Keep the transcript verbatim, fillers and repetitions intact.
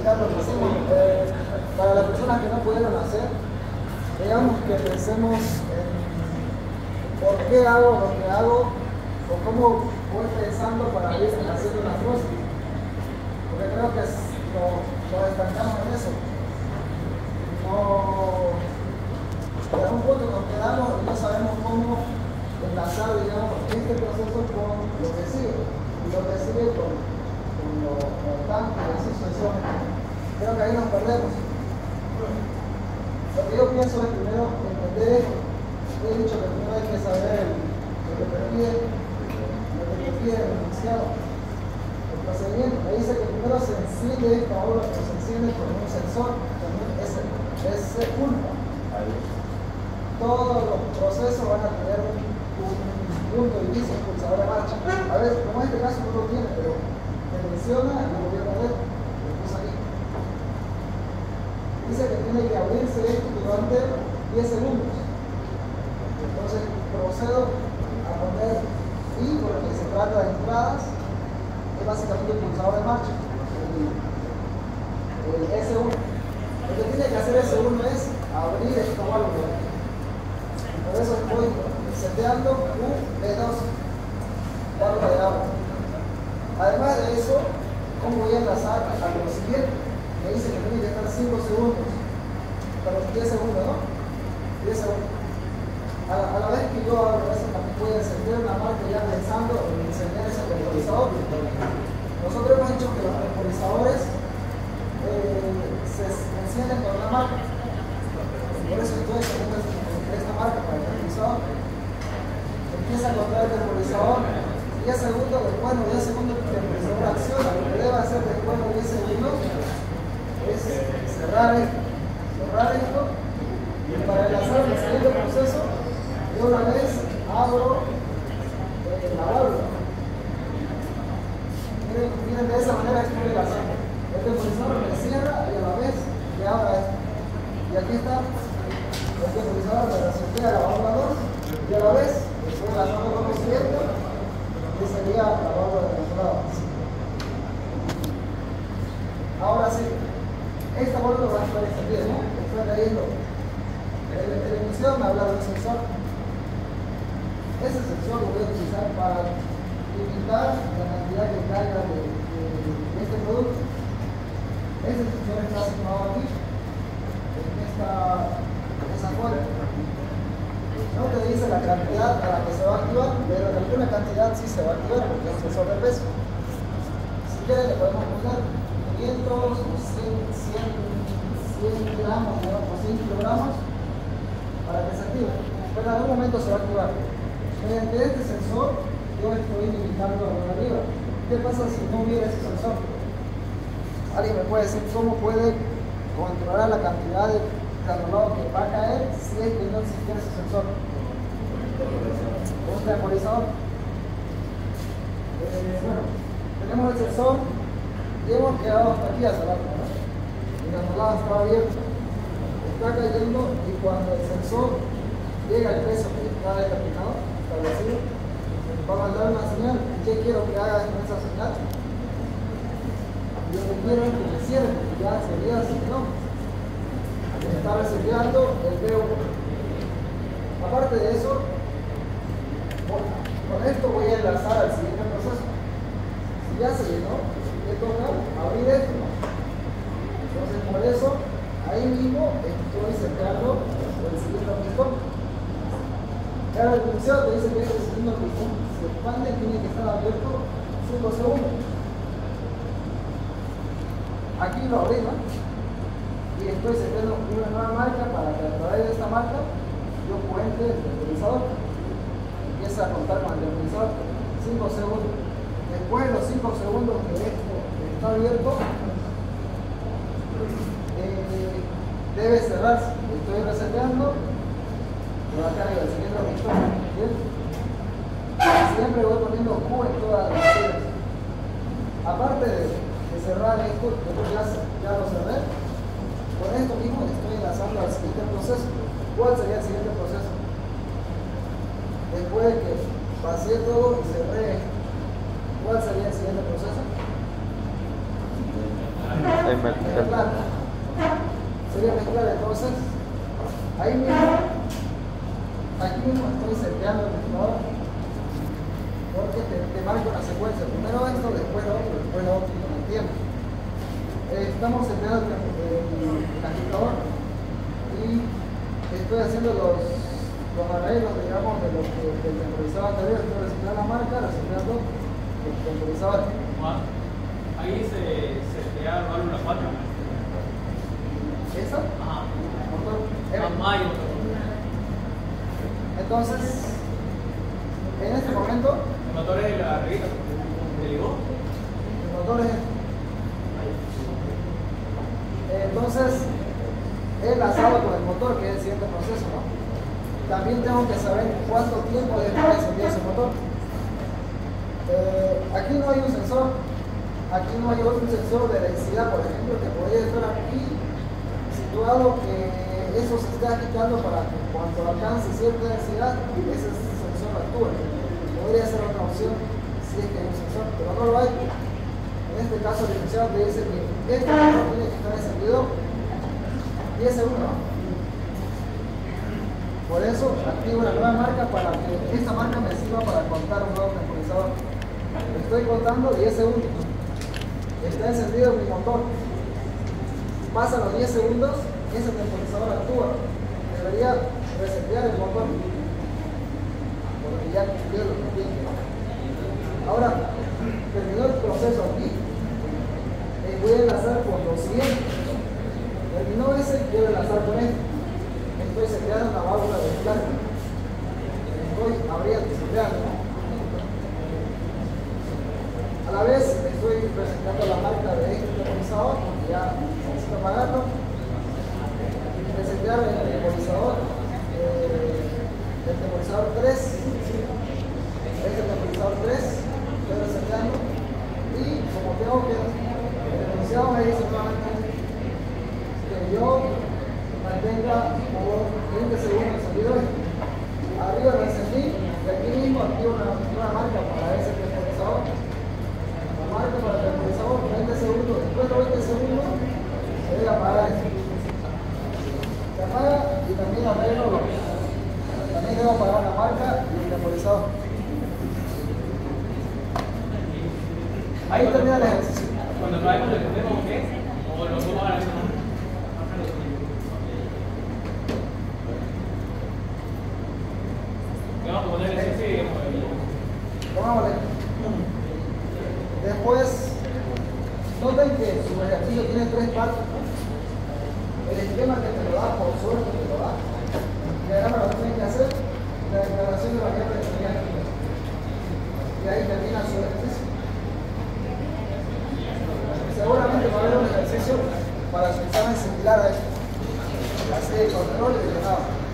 explicar lo que hicimos. Eh, para las personas que no pudieron hacer, digamos que pensemos en por qué hago lo que hago o cómo voy pensando para ir haciendo las cosas. Porque creo que lo, lo estancamos en eso. No, en un punto nos quedamos y no sabemos cómo enlazar, digamos, este proceso con lo que sigue. Y lo que sigue con, con lo tanto y así sucesivamente. Creo que ahí nos perdemos. Lo que yo pienso es primero entender, he dicho que primero hay que saber lo que te pide, lo que te pide el enunciado, el procedimiento. Me dice que primero se enciende esta obra, que se enciende con un sensor, también es, es culpa. Todos los procesos van a tener un, un punto de inicio, un pulsador de marcha. A ver, como en este caso no lo tiene, pero te menciona el gobierno de él, lo puso aquí. Dice que tiene que abrirse esto durante diez segundos. Entonces procedo a poner I, porque se trata de entradas, es básicamente el pulsador de marcha, el, el ese uno. Lo que tiene que hacer ese uno es abrir esta válvula. Por eso estoy seteando U B dos, válvula de agua. Además de eso, ¿cómo voy a enlazar a lo siguiente? Me dice que tiene que estar cinco segundos, hasta los diez segundos, ¿no? diez segundos. A la, a la vez que yo hago eso, también voy a encender una marca ya pensando en encender ese temporizador. Nosotros hemos dicho que los temporizadores eh, se encienden con una marca. Por eso estoy encendiendo esta marca para el temporizador. Empieza a contar el temporizador. diez segundos, después de diez segundos el temporizador acciona. Lo que debe hacer después de diez segundos es cerrar esto, cerrar esto, y para enlazar el siguiente proceso, yo una vez abro eh, la válvula. Miren, miren, de esa manera estoy enlazando. El temporizador me cierra y a la vez le abra esto. Y aquí está el temporizador me resetea la válvula dos y a la vez estoy enlazando con lo siguiente, que sería la válvula de entrada. Ahora sí. Esta válvula va a estar encendida, ¿no? Estoy leyendo. En la televisión me habla de un sensor. Ese sensor lo voy a utilizar para limitar la cantidad de carga de, de, de este producto. Ese sensor está asignado aquí, en esta, en esa cuerda. No te dice la cantidad a la que se va a activar, pero en alguna cantidad sí se va a activar porque es un sensor de peso. Si quieren le podemos poner quinientos o cien, cien, cien gramos, digamos, o cien kilogramos para que se active. Pero en algún momento se va a activar. Mediante este sensor, yo estoy limitando la arriba. ¿Qué pasa si no hubiera ese sensor? ¿Alguien me puede decir cómo puede controlar la cantidad de granulado que va a caer si es que no existiera ese sensor? Un temporizador. Eh, bueno, tenemos el sensor. Y hemos quedado hasta aquí hacia abajo, ¿no? El granulado está abierto, está cayendo y cuando el sensor llega al peso que está determinado, establecido, va a mandar una señal. ¿Qué quiero que haga con esa señal? Yo lo que quiero es que me cierre, porque ya sería así, ¿no? Me está reseteando el B uno. Aparte de eso, con esto voy a enlazar al siguiente proceso. Si ya se llenó, me toca abrir esto. Entonces por eso ahí mismo estoy seteando el siguiente pistón. Ahora el enunciado te dice que este segundo pistón se expande y tiene que estar abierto cinco segundos. Aquí lo abrí, ¿no? Y estoy seteando una nueva marca para que a través de esta marca yo cuente el temporizador. Empieza a contar con el temporizador cinco segundos. Después de los cinco segundos que esto está abierto, eh, debe cerrarse. Estoy reseteando, lo va a cargar el siguiente pistón. Siempre voy poniendo Q en todas las series. Aparte de, de cerrar esto, después ya, ya lo cerré, con esto mismo estoy enlazando al siguiente proceso. ¿Cuál sería el siguiente proceso? Después de que pasé todo y cerré esto, ¿cuál sería el siguiente proceso? Ahí me- mezclar. Sería mezclar, entonces, ahí mismo, aquí mismo estoy seteando el mezclador, porque te, te marca una secuencia. Primero esto, después lo otro, después lo otro, con el tiempo. Eh, estamos seteando el, el, el agitador y estoy haciendo los, los arreglos, digamos, de lo que del temporizador anterior. Estoy reseteando la marca, reseteando el temporizador. Ahí se, se te da la válvula cuatro. ¿Esa? Ajá. Motor M. Mamá y otro. Entonces, en este momento, El motor es la revista. ¿Te ligó? el motor es este. Entonces, he enlazado con el motor, que es el siguiente proceso, ¿no? También tengo que saber cuánto tiempo debe estar encendido ese motor. Eh, aquí no hay un sensor, aquí no hay otro sensor de densidad, por ejemplo, que podría estar aquí situado, que eso se está agitando para que cuando alcance cierta densidad, ese sensor actúe. Podría ser otra opción si es que hay un sensor, pero no lo hay. En este caso, el licenciado te dice que este motor tiene que estar encendido diez segundos. Por eso activo una nueva marca para que esta marca me sirva para contar un nuevo temporizador. Estoy contando diez segundos. Está encendido mi motor. Pasan los diez segundos, ese temporizador actúa. Debería resetear el motor, porque ya cumplió lo que tiene. Ahora, terminó el proceso aquí. Eh, voy a enlazar con lo siguiente. Terminó ese, quiero enlazar con este. Estoy seteando una válvula de descarga. Estoy abriendo y seteando. A la vez estoy presentando la marca de este temporizador, porque ya necesito apagarlo. Resetear el temporizador, eh, el temporizador tres, este temporizador tres, estoy reseteando. Y como tengo que, el enunciado me dice nuevamente que yo mantenga por veinte segundos encendido esto. Arriba lo encendí y aquí mismo activo una, una marca para ese temporizador. La marca para el temporizador, veinte segundos. Después de veinte segundos, se debe apagar esto. Se apaga y también arreglo lo que. También debo apagar la marca y el temporizador. Ahí termina el ejercicio. Cuando traemos el tenemos que o lo vamos a hacer. Vamos a poner el ejercicio y Pongámosle. Después, noten que su ejercicio tiene tres partes. El esquema que te lo da, por suerte te lo da. Y ahora lo que tienen que hacer, la declaración de variable de teoría química. Y ahí termina su ejercicio. Seguramente va a haber un ejercicio para su examen similar a esto. Así de control y de nada.